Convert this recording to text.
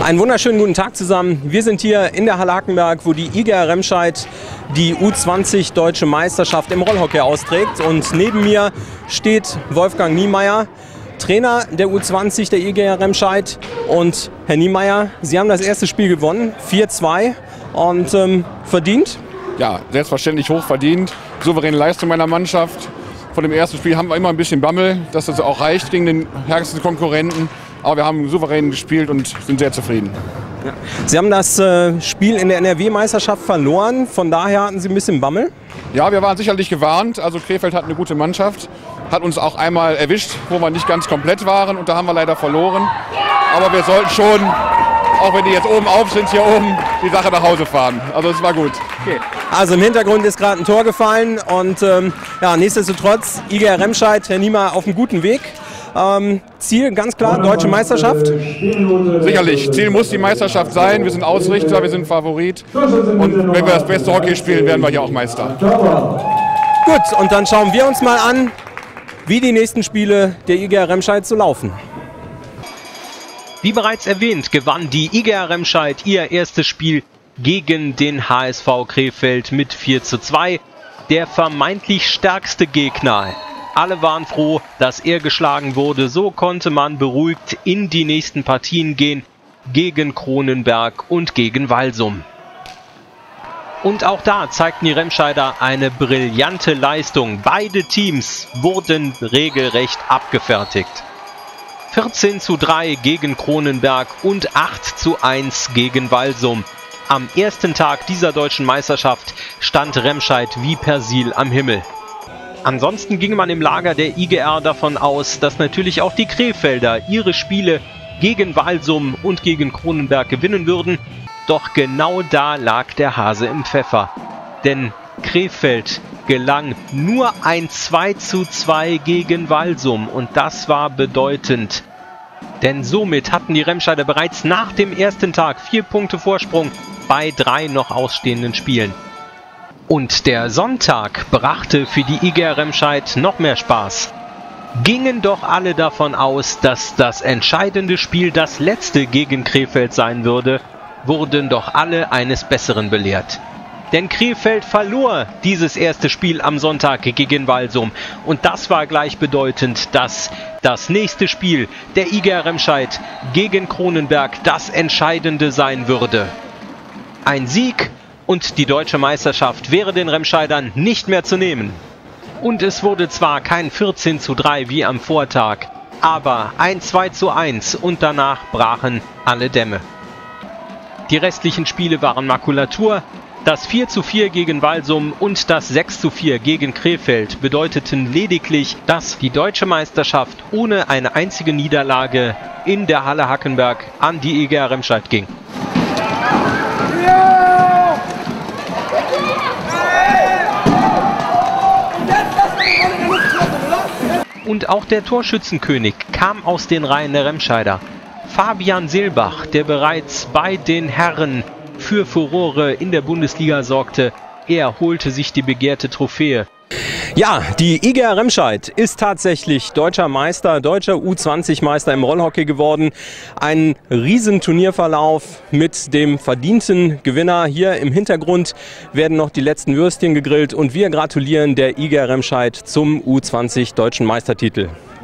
Einen wunderschönen guten Tag zusammen. Wir sind hier in der Halle Hackenberg, wo die IGR Remscheid die U20 Deutsche Meisterschaft im Rollhockey austrägt. Und neben mir steht Wolfgang Niemeyer, Trainer der U20 der IGR Remscheid. Und Herr Niemeyer, Sie haben das erste Spiel gewonnen, 4-2 und verdient? Ja, selbstverständlich hoch verdient. Souveräne Leistung meiner Mannschaft. Von dem ersten Spiel haben wir immer ein bisschen Bammel, dass das auch reicht gegen den stärksten Konkurrenten. Aber wir haben souverän gespielt und sind sehr zufrieden. Ja. Sie haben das Spiel in der NRW-Meisterschaft verloren, von daher hatten Sie ein bisschen Bammel? Ja, wir waren sicherlich gewarnt. Also Krefeld hat eine gute Mannschaft, hat uns auch einmal erwischt, wo wir nicht ganz komplett waren und da haben wir leider verloren. Aber wir sollten schon, auch wenn die jetzt oben auf sind, hier oben die Sache nach Hause fahren. Also es war gut. Okay. Also im Hintergrund ist gerade ein Tor gefallen und ja, nichtsdestotrotz IGR Remscheid, Herr Niemeyer, auf einem guten Weg. Ziel ganz klar, Deutsche Meisterschaft? Sicherlich. Ziel muss die Meisterschaft sein. Wir sind Ausrichter, wir sind Favorit. Und wenn wir das beste Hockey spielen, werden wir hier auch Meister. Gut, und dann schauen wir uns mal an, wie die nächsten Spiele der IGR Remscheid so laufen. Wie bereits erwähnt, gewann die IGR Remscheid ihr erstes Spiel gegen den HSV Krefeld mit 4:2. Der vermeintlich stärkste Gegner. Alle waren froh, dass er geschlagen wurde. So konnte man beruhigt in die nächsten Partien gehen gegen Kronenberg und gegen Walsum. Und auch da zeigten die Remscheider eine brillante Leistung. Beide Teams wurden regelrecht abgefertigt. 14:3 gegen Kronenberg und 8:1 gegen Walsum. Am ersten Tag dieser deutschen Meisterschaft stand Remscheid wie Persil am Himmel. Ansonsten ging man im Lager der IGR davon aus, dass natürlich auch die Krefelder ihre Spiele gegen Walsum und gegen Kronenberg gewinnen würden. Doch genau da lag der Hase im Pfeffer. Denn Krefeld gelang nur ein 2:2 gegen Walsum und das war bedeutend. Denn somit hatten die Remscheider bereits nach dem ersten Tag 4 Punkte Vorsprung bei 3 noch ausstehenden Spielen. Und der Sonntag brachte für die IGR Remscheid noch mehr Spaß. Gingen doch alle davon aus, dass das entscheidende Spiel das letzte gegen Krefeld sein würde, wurden doch alle eines Besseren belehrt. Denn Krefeld verlor dieses erste Spiel am Sonntag gegen Walsum. Und das war gleichbedeutend, dass das nächste Spiel der IGR Remscheid gegen Kronenberg das entscheidende sein würde. Ein Sieg und die deutsche Meisterschaft wäre den Remscheidern nicht mehr zu nehmen. Und es wurde zwar kein 14:3 wie am Vortag, aber ein 2:1 und danach brachen alle Dämme. Die restlichen Spiele waren Makulatur. Das 4:4 gegen Walsum und das 6:4 gegen Krefeld bedeuteten lediglich, dass die deutsche Meisterschaft ohne eine einzige Niederlage in der Halle Hackenberg an die IGR Remscheid ging. Und auch der Torschützenkönig kam aus den Reihen der Remscheider. Fabian Seelbach, der bereits bei den Herren für Furore in der Bundesliga sorgte, er holte sich die begehrte Trophäe. Ja, die IGR Remscheid ist tatsächlich deutscher Meister, deutscher U20-Meister im Rollhockey geworden. Ein Riesenturnierverlauf mit dem verdienten Gewinner. Hier im Hintergrund werden noch die letzten Würstchen gegrillt und wir gratulieren der IGR Remscheid zum U20 deutschen Meistertitel.